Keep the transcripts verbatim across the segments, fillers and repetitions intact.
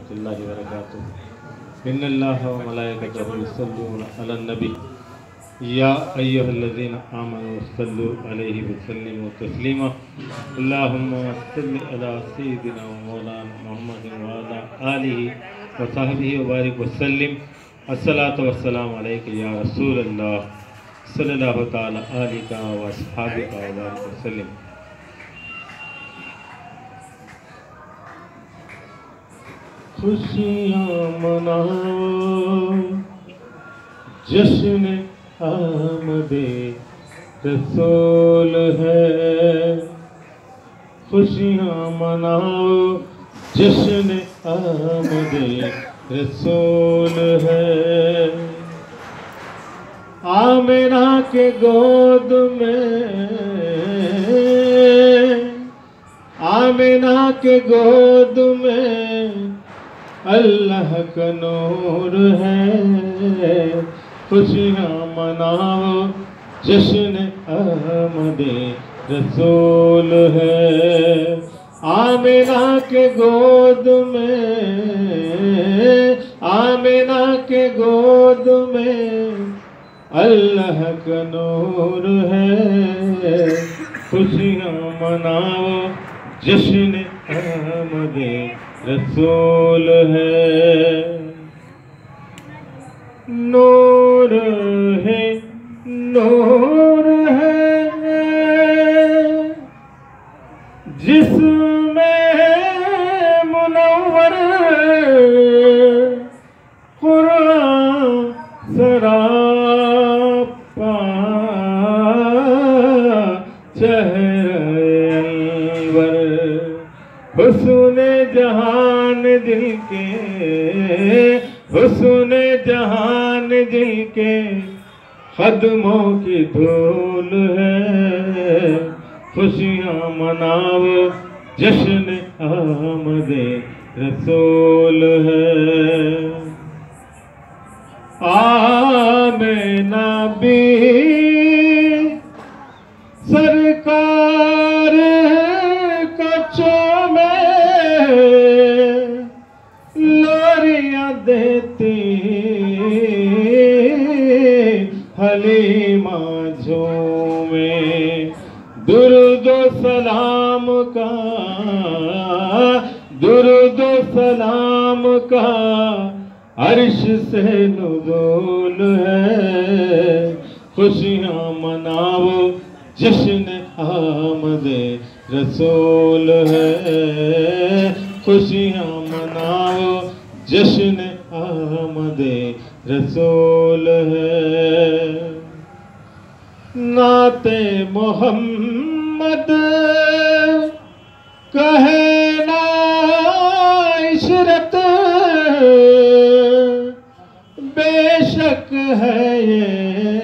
रहमतुल्लाहि व बरकातुहू। इन्नल्लाह व मलाइकतहू युसल्लूना अलन नबी या अय्युहल्लज़ीना आमनू सल्लु अलैहि व सल्लिमू तस्लीमा। अल्लाहुम्मा सल्लि अला सय्यिदिना व मौलाना मुहम्मदिन व अला आलिहि व सहबिहि व बारिक व सल्लिम। अस्सलातु वस्सलामु अलैका या रसूलल्लाह सल्लल्लाहु तआला अलैका व अस्हाबिका व बारिक व सल्लिम। खुशियाँ मनाओ जश्न आमदे रसूल है। खुशियाँ मनाओ जश्न आमदे रसूल है। आमिना के गोद में आमिना के गोद में अल्लाह का नूर है। खुशियाँ मनाओ जश्न आमदे रसूल है। आमिना के गोद में आमिना के गोद में अल्लाह का नूर है। खुशियाँ मनाओ जश्न आमदे रसूल है। नूर है नूर है जिसमें मुनव्वर कुरान सरापा चेहरे अनवर। हुस्न जहान दिल के हुस्न जहान दिल के कदमों की धूल है। खुशियाँ मनाओ जश्न आमदे रसूल है। आमिना भी सरकार कच्चों में लोरियां देती हलीमा झूमे। दुरूदो सलाम का दुरूदो सलाम का अर्श से नुज़ूल है। खुशियाँ मनाओ जश्न आमदे रसूल है। खुशियाँ मनाओ जश्न आमदे रसूल है। नाते मोहम्मद कहे ना इशरत बेशक है ये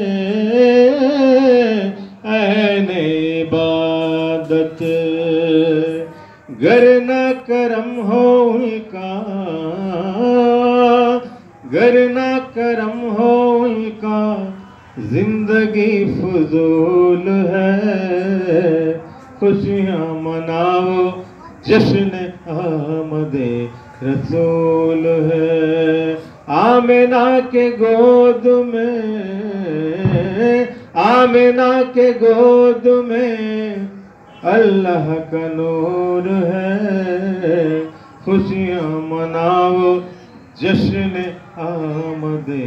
ऐने इबादत। गर न करम हो उनका गर न करम हो उनका जिंदगी फजूल है। खुशियाँ मनाओ जश्न आमदे रसूल है। आमिना के गोद में आमिना के गोद में अल्लाह का नूर है। खुशियाँ मनाओ जश्न आमदे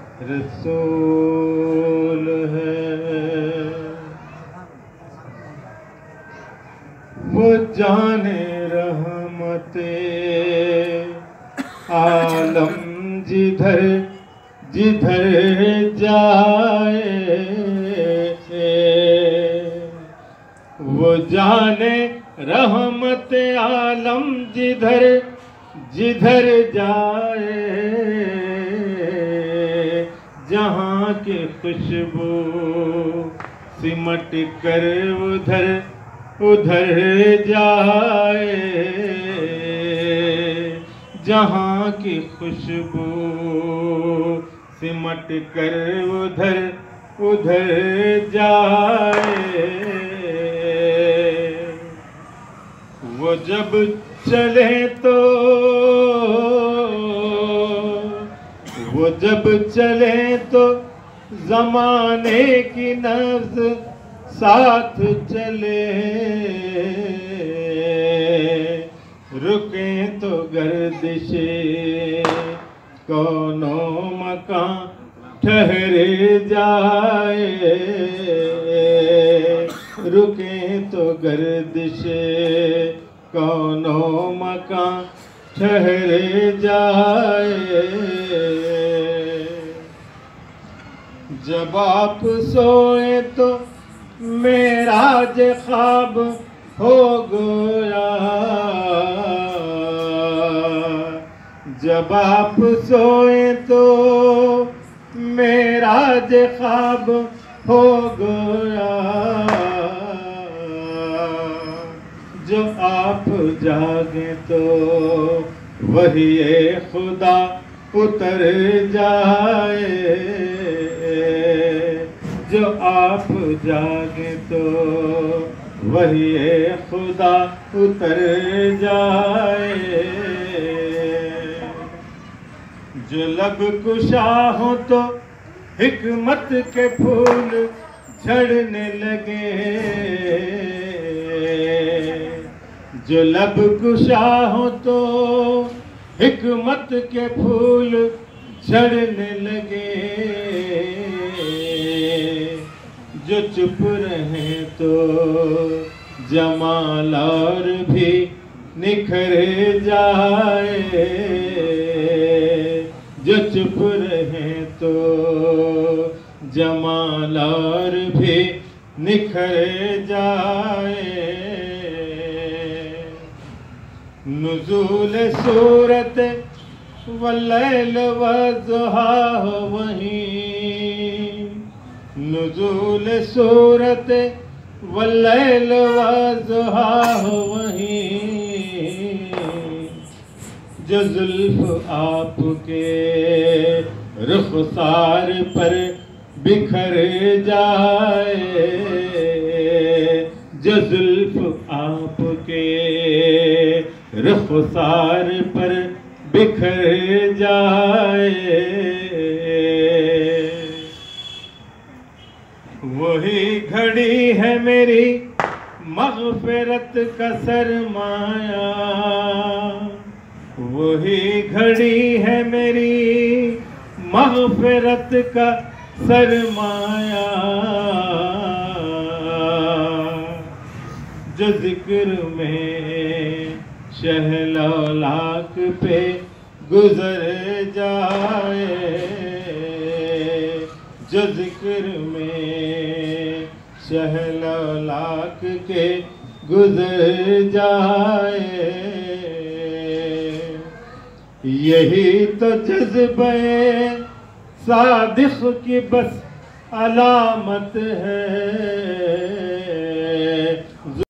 रसूल है। वो जाने रहमते आलम जिधर जिधर जाए। वो जाने रहमत आलम जिधर जिधर जाए। जहाँ की खुशबू सिमट कर उधर उधर जाए। जहाँ की खुशबू सिमट कर उधर उधर जाए। वो जब चले तो वो जब चले तो जमाने की नब्ज़ साथ चले, रुके तो गर्दिशे कौनो मकान ठहरे जाए, रुके तो गर्दिशे कौनो मकान ठहरे जाए। जब आप सोए तो मेराज ख्वाब हो गया, जब आप सोए तो मेराज ख्वाब हो गया, जो आप जागे तो वही खुदा उतर जाए, जो आप जागे तो वही खुदा उतर जाए। जो लब कुशा हो तो हिकमत के फूल झड़ने लगे, जो लब कुशा हो तो हिकमत के फूल झड़ने लगे, जो चुप रहे तो जमाल और भी निखर जाए, जो चुप रहे तो जमाल और भी निखर जाए। नुज़ूल सूरत वल्लैल वज़ुहा वहीं, नुज़ूल सूरत वल्लैल वज़ुहा वहीं, जो जुल्फ़ आपके रुख़सार पर बिखर जाए, जो जुल्फ़ आपके रुख़सार पर बिखर जाए। वही घड़ी है मेरी मग़फ़िरत का सरमाया, वही घड़ी है मेरी मग़फ़िरत का सरमाया, जो ज़िक्र में शहलौलाक पे गुज़र जाए, जो ज़िक्र में शहलौलाक के गुज़र जाए। यही तो जज़्बे सादिक़ की बस अलामत है।